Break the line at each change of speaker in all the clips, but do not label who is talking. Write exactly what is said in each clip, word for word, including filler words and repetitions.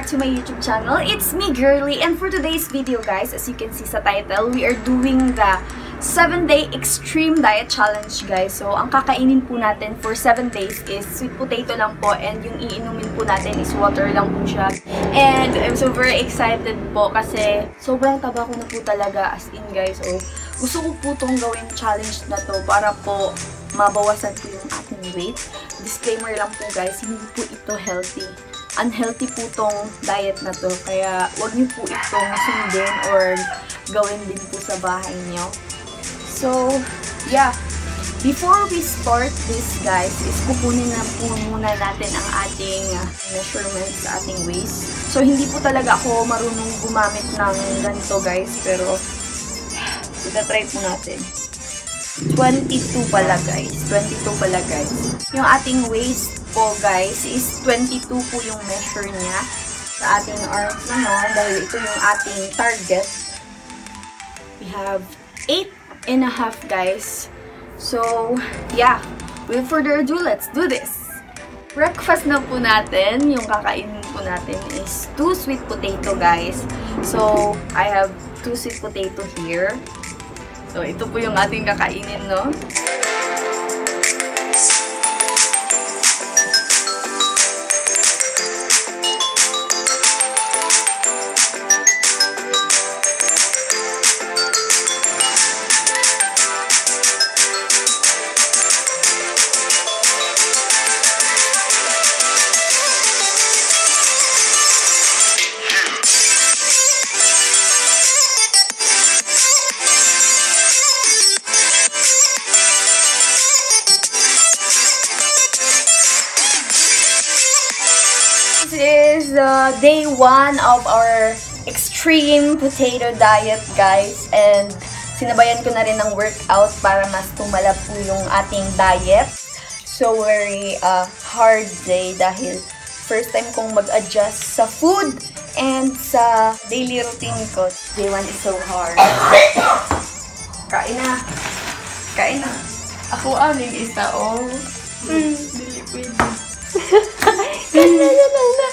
to my YouTube channel. It's me, Girly, and for today's video, guys, as you can see sa title, we are doing the seven day Extreme Diet Challenge, guys. So, ang kakainin po natin for seven days is sweet potato lang po, and yung iinumin po natin is water lang po siya. And I'm so very excited po kasi sobrang taba ko na po talaga, as in, guys. So, gusto ko po itong gawin challenge na to para po mabawasan po yung ating weight. Disclaimer lang po, guys, hindi po ito healthy. Unhealthy po tong diet na to. Kaya wag niyo po itong sundin or gawin din po sa bahay niyo. So, yeah. Before we start this, guys, is kukunin na po muna natin ang ating measurements sa ating waist. So, hindi po talaga ako marunong gumamit ng ganito, guys. Pero, itatry po natin. twenty-two pala, guys. twenty-two pala, guys. Yung ating waist po, guys, is twenty-two po yung measure niya sa ating arms naman. Dahil ito yung ating target. We have eight and a half, guys. So, yeah. Without further ado, let's do this. Breakfast na po natin. Yung kakainin po natin is two sweet potato, guys. So, I have two sweet potato here. So, ito po yung ating kakainin, no? This is uh, day one of our extreme potato diet, guys, and sinabayan ko na rin ng workout para mas tumala po yung ating diet. So very uh, hard day dahil first time kong mag-adjust sa food and sa daily routine ko. Day one is so hard. Kain na. Kain na. Ako aming isa, oh. Hmm, dili pwede. Kain na na lang na.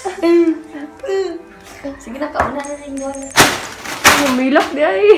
Sige na, kauna na rin yun. Umilok di ay.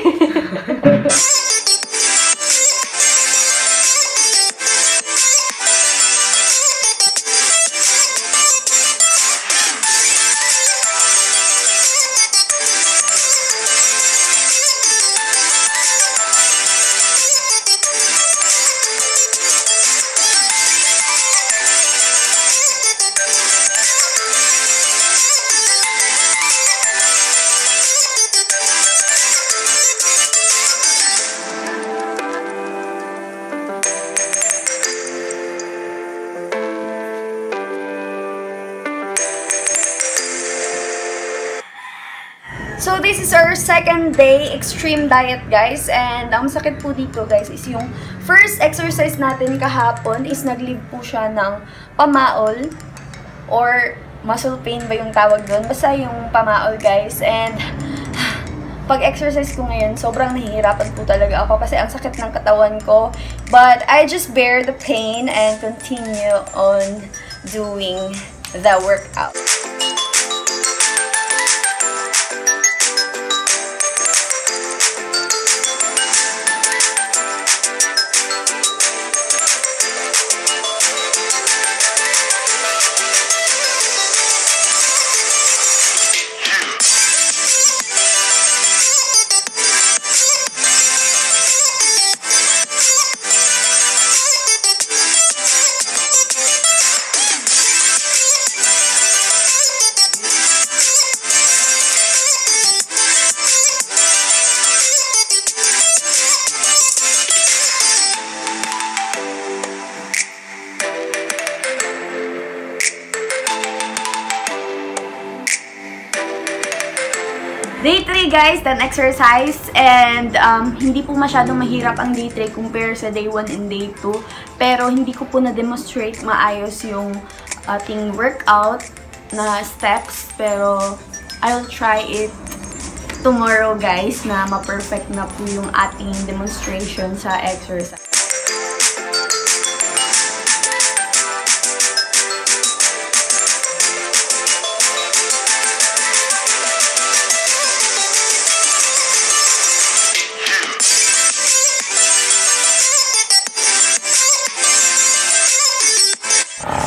So, this is our second day extreme diet, guys. And ang sakit po dito, guys, is yung first exercise natin kahapon is nag-leave po siya ng pamaol or muscle pain ba yung tawag doon. Basta yung pamaol, guys. And pag-exercise ko ngayon, sobrang nahihirapan po talaga ako kasi ang sakit ng katawan ko. But I just bear the pain and continue on doing the workout. Day three, guys, then exercise, and um, hindi po masyadong mahirap ang day three compare sa day one and day two, pero hindi ko po na-demonstrate maayos yung ating workout na steps, pero I'll try it tomorrow, guys, na ma-perfect na po yung ating demonstration sa exercise.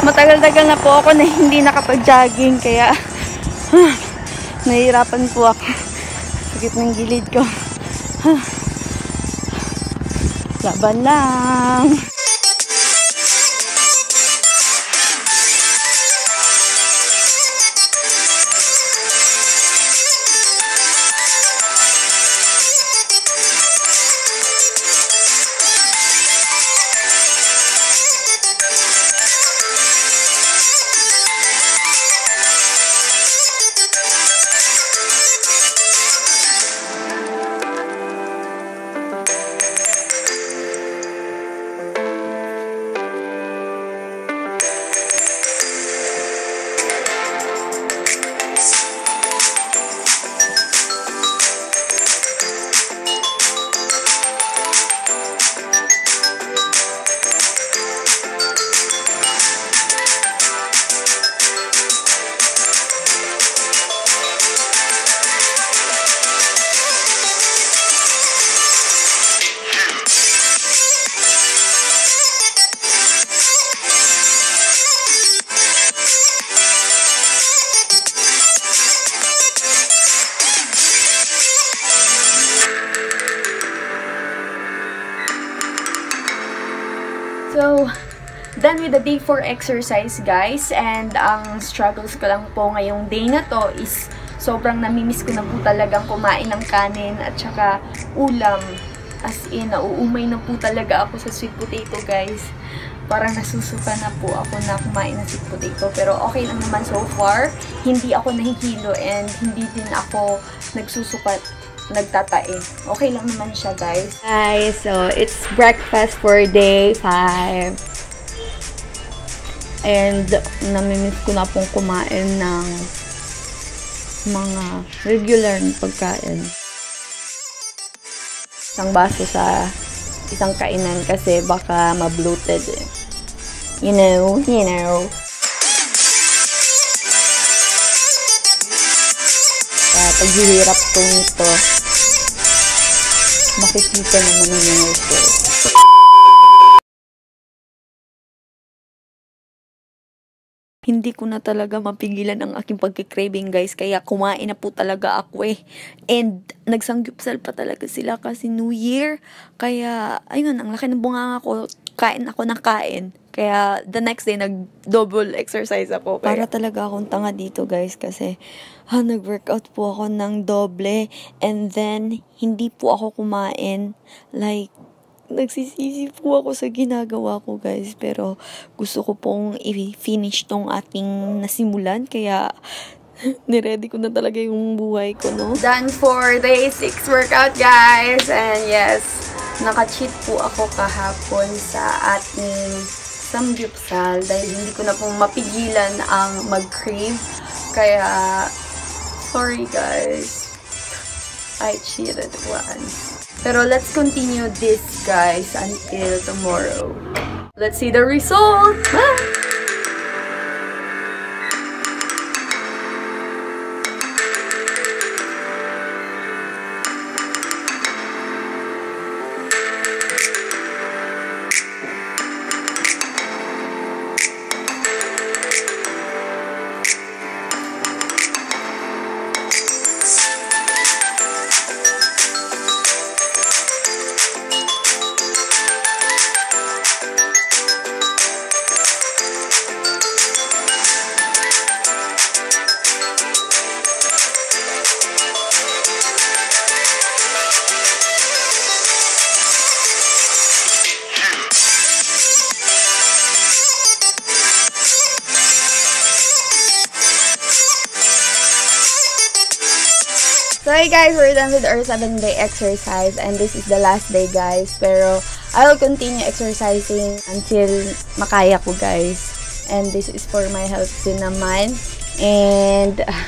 Matagal-tagal na po ako na hindi nakapag-jogging, kaya huh, nahihirapan po ako. Sakit ng gilid ko. Huh. Laban lang. So, done with the day four exercise, guys. And ang struggles ko lang po ngayong day na to is sobrang namimiss ko na po talagang kumain ng kanin at saka ulam. As in, nauumay na po talaga ako sa sweet potato, guys. Parang nasusuka na po ako na kumain ng sweet potato. Pero okay lang naman so far. Hindi ako nahihilo and hindi din ako nagsusukat, nagtatae. Okay lang naman siya, guys. Guys, so it's breakfast for day five. And namimiss ko na pong kumain ng mga regular na pagkain. Isang baso sa isang kainan kasi baka ma-bloated eh. You know, you know. Kaya paghihirap ko nito, makikita naman yung nurse. Hindi ko na talaga mapigilan ang aking pagkikraving, guys. Kaya kumain na po talaga ako eh. And nagsangyupsal pa talaga sila kasi New Year. Kaya, ayun, ang laki ng bunganga ko. Kain ako ng kain. Kaya the next day, nag-double exercise ako. Kaya para talaga akong tanga dito, guys. Kasi ha, nag-workout po ako ng doble. And then, hindi po ako kumain. Like, nagsisisi po ako sa ginagawa ko, guys. Pero gusto ko pong i-finish tong ating nasimulan. Kaya niready ko na talaga yung buhay ko, no? Done for day six workout, guys. And yes, naka-cheat po ako kahapon sa ating samgyupsal. Dahil hindi ko na pong mapigilan ang mag-crave. Kaya, sorry, guys. I cheated once. Pero let's continue this, guys, until tomorrow. Let's see the result! Ah! So hey guys, we're done with our seven day exercise and this is the last day, guys. Pero I will continue exercising until makaya ko, guys. And this is for my health din naman. And uh,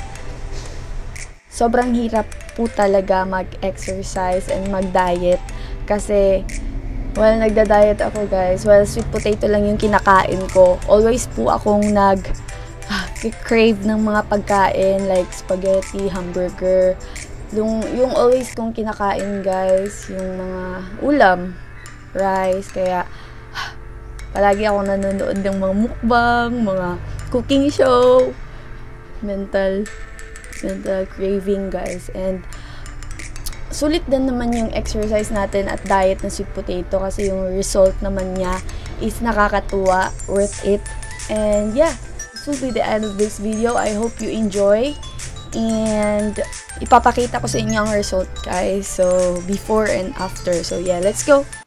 sobrang hirap po talaga mag-exercise and mag-diet. Kasi well, nagda-diet ako, guys. Well, sweet potato lang yung kinakain ko. Always po akong nag crave ng mga pagkain like spaghetti, hamburger. Yung, yung always kong kinakain, guys, yung mga ulam, rice. Kaya Palagi ako nanonood ng mga mukbang, mga cooking show, mental, mental craving, guys. And, sulit din naman yung exercise natin at diet na sweet potato kasi yung result naman niya is nakakatuwa, worth it. And, yeah, this will be the end of this video. I hope you enjoy. And, ipapakita ko sa inyo ang result, guys. So, before and after. So, yeah, let's go!